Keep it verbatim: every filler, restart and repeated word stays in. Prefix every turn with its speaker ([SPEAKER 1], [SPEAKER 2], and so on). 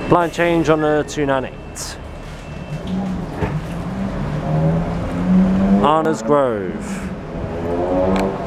[SPEAKER 1] Blind change on the two ninety-eight. Arna's Grove.